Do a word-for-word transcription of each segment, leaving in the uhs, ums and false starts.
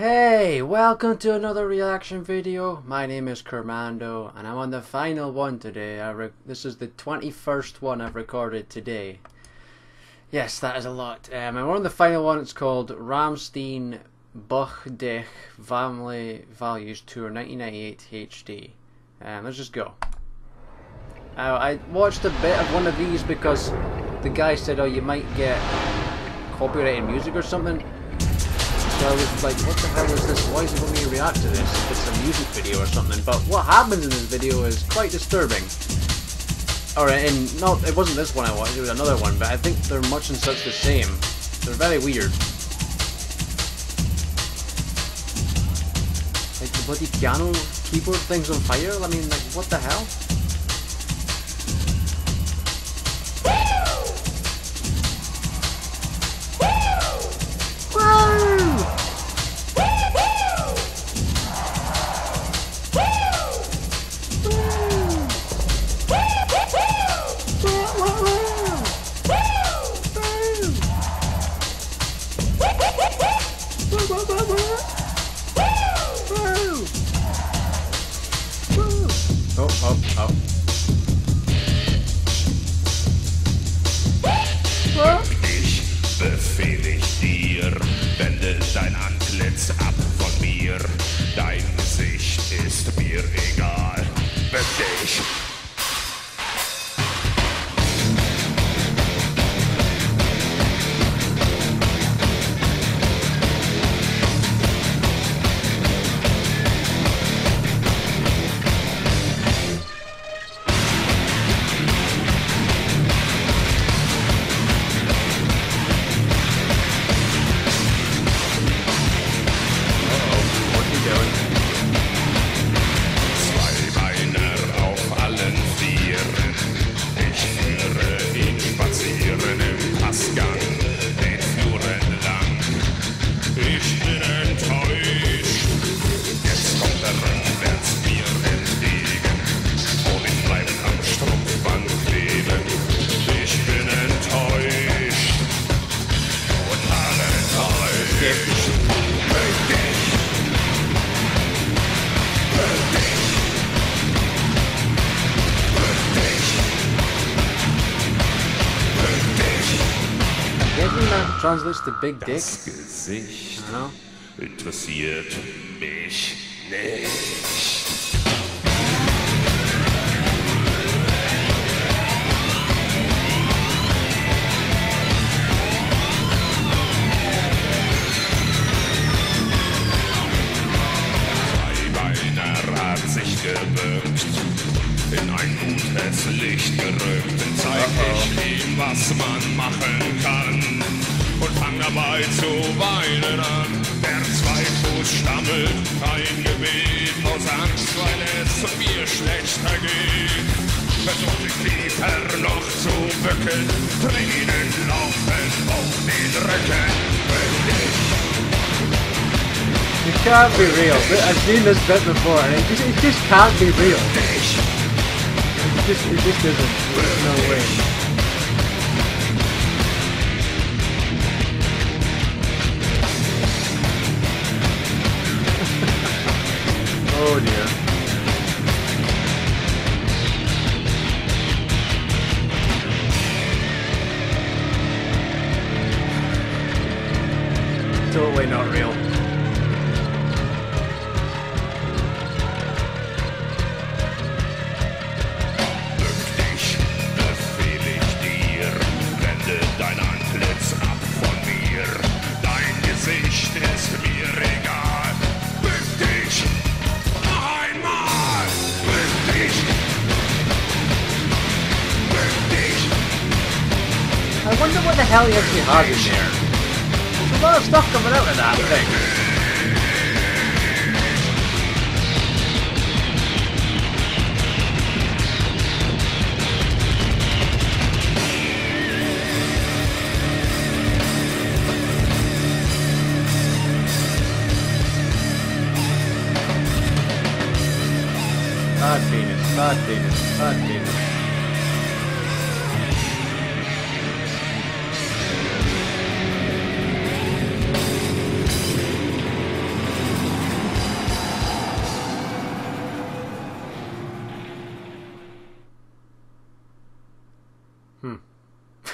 Hey, welcome to another reaction video. My name is Kermando and I'm on the final one today. I re this is the twenty-first one I've recorded today. Yes, that is a lot. Um, and we're on the final one. It's called Rammstein Bück Dich Family Values Tour nineteen ninety-eight H D. Um, let's just go. Uh, I watched a bit of one of these because the guy said, oh, you might get copyrighted music or something. So I was like, what the hell is this? Why is it going to react to this if it's a music video or something? But what happens in this video is quite disturbing. Alright, and not, it wasn't this one I watched, it was another one, but I think they're much and such the same. They're very weird. Like the bloody piano keyboard thing's on fire? I mean, like, what the hell? Oh, oh, oh. Bück dich, befehl ich dir, wende dein Antlitz ab von mir. Dein Gesicht ist mir egal. Bück dich. Translates to big dick. Das Gesicht I don't know. interessiert mich nicht. Zweibeiner hat sich gebückt, in ein gutes Licht gerückt. Dann zeig ich ihm, was man machen kann. Und fang dabei zu weinen an. Der zwei Fuß stammelt kein Gebet aus Angst, weil es mir schlechter geht. Versucht sich tiefer noch zu bücken, Tränen laufen auf den Rücken. It can't be real. I've seen this bit before, and it just, it just can't be real. It just, it just isn't. There's no way. Oh dear. Totally not real. Bück dich, befehl ich dir, wende dein Antlitz ab von mir. Dein Gesicht ist mir egal. Bück dich! I wonder what the hell he actually has in there. There's a lot of stuff coming out of that thing. Bad penis, bad penis, bad penis.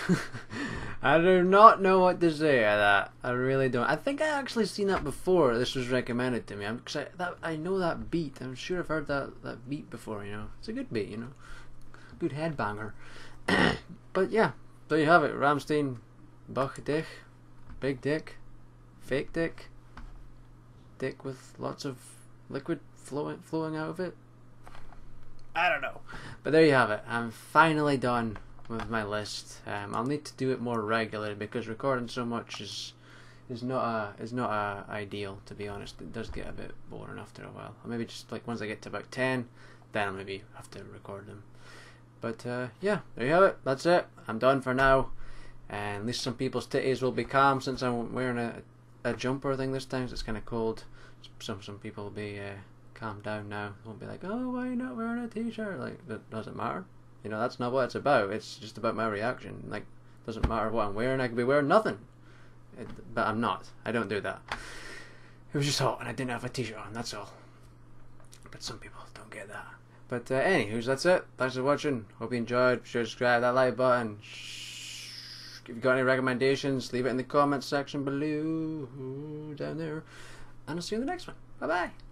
I do not know what to say of that. I really don't. I think I actually seen that before. This was recommended to me. I'm cause I, that I know that beat. I'm sure I've heard that that beat before. You know, it's a good beat. You know, good headbanger. But yeah, there you have it. Rammstein, Bück Dich, big dick, fake dick, dick with lots of liquid flowing flowing out of it. I don't know. But there you have it. I'm finally done with my list. Um, I'll need to do it more regularly because recording so much is is not a is not a ideal, to be honest. It does get a bit boring after a while. Or maybe just like once I get to about ten, then I'll maybe have to record them. But uh, yeah, there you have it. That's it. I'm done for now. And at least some people's titties will be calm since I'm wearing a a jumper thing this time. So it's kind of cold. Some some people will be uh, calmed down now. Won't be like, oh, why are you not wearing a t-shirt? Like, it doesn't matter. You know, that's not what it's about. It's just about my reaction. Like, doesn't matter what I'm wearing. I could be wearing nothing. It, but I'm not. I don't do that. It was just hot and I didn't have a t-shirt on. That's all. But some people don't get that. But uh, anywho, that's it. Thanks for watching. Hope you enjoyed. Be sure to subscribe, that like button. If you've got any recommendations, leave it in the comments section below. Down there. And I'll see you in the next one. Bye-bye.